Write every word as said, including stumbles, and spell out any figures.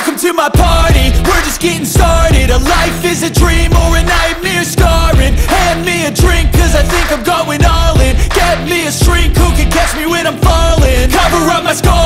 Welcome to my party, we're just getting started. A life is a dream or a nightmare scarring. Hand me a drink cause I think I'm going all in. Get me a shrink who can catch me when I'm falling. Cover up my scars.